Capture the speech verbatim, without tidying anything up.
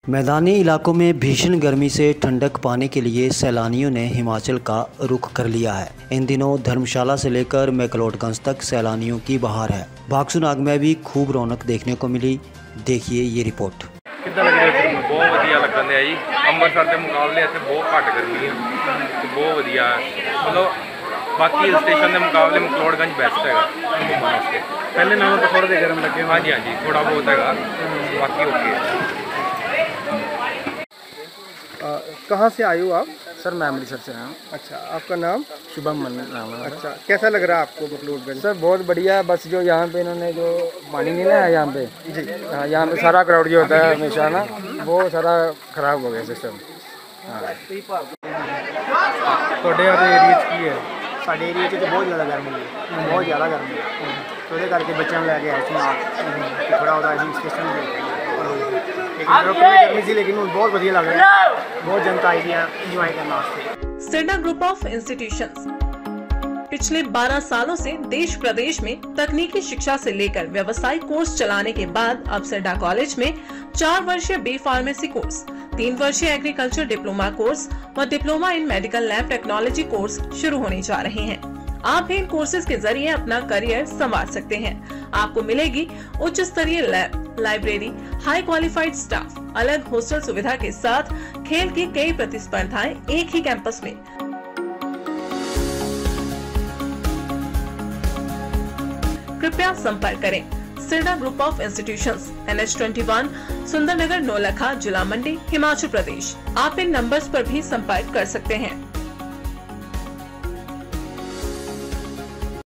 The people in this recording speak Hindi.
मैदानी इलाकों में भीषण गर्मी से ठंडक पाने के लिए सैलानियों ने हिमाचल का रुख कर लिया है। इन दिनों धर्मशाला से लेकर मैक्लोडगंज तक सैलानियों की बहार है। भागसूनाग में भी खूब रौनक देखने को मिली। देखिए ये रिपोर्ट। बहुत वधिया लगन है जी। अंमृतसर के मुकाबले इतने बहुत घट गर्मी है, तो बहुत वधिया है। मतलब बाकी स्टेशन के मुकाबले मैक्लोडगंज बेस्ट है घूमने वास्ते। पहले नालों तो थोड़े गर्म लगे। हाँ जी हाँ जी, थोड़ा बहुत है, बाकी ओके है। कहाँ से आए हो आप? सर मैं अमृतसर से आया हूँ। अच्छा, आपका नाम? शुभम मन नाम है। अच्छा, कैसा लग रहा है आपको मैक्लोडगंज? सर बहुत बढ़िया। बस जो यहाँ पे इन्होंने जो पानी नहीं लाया यहाँ पे जी, हाँ, यहाँ पे सारा क्राउड जो होता है हमेशा ना, वो सारा खराब हो गया सिस्टम। ਤੁਹਾਡੇ एरिया की है? ਸਾਡੇ ਏਰੀਆ 'ਚ ਤਾਂ ਬਹੁਤ ਜ਼ਿਆਦਾ ਗਰਮੀ ਹੈ, ਬਹੁਤ ਜ਼ਿਆਦਾ ਗਰਮੀ ਹੈ। ਉਹਦੇ ਕਰਕੇ ਬੱਚਿਆਂ ਨੂੰ ਲੈ ਕੇ ਆਏ ਸੀ ਨਾਲ ਕਿ ਥੋੜਾ ਉਹਦਾ ਅਸੀਂ ਸਟੇਸ਼ਨ ਦੇ ਲੇਕਿਨ ਚਲੋ ਪਹਿਲੇ ਗਰਮੀ ਸੀ, ਲੇਕਿन ਹੁਣ ਬਹੁਤ ਵਧੀਆ ਲੱਗ ਰਿਹਾ ਹੈ। ਬਹੁਤ जनता आई है इंजॉय करने वास्ते। सिरडा ग्रुप ऑफ इंस्टीट्यूशंस पिछले बारह सालों से देश प्रदेश में तकनीकी शिक्षा से लेकर व्यवसायिक कोर्स चलाने के बाद अब सिरडा कॉलेज में चार वर्षीय बी फार्मेसी कोर्स, तीन वर्षीय एग्रीकल्चर डिप्लोमा कोर्स व diploma in medical lab technology course शुरू होने जा रहे हैं। आप भी इन कोर्सेज के जरिए अपना करियर संवार सकते हैं। आपको मिलेगी उच्च स्तरीय lab, library, high qualified staff, अलग हॉस्टल सुविधा के साथ खेल की कई प्रतिस्पर्धाएं एक ही कैंपस में। कृपया संपर्क करें Sirda group of institutions, N H इक्कीस, सुंदरनगर, नौलखा, जिला मंडी, हिमाचल प्रदेश। आप इन नंबर्स पर भी संपर्क कर सकते हैं।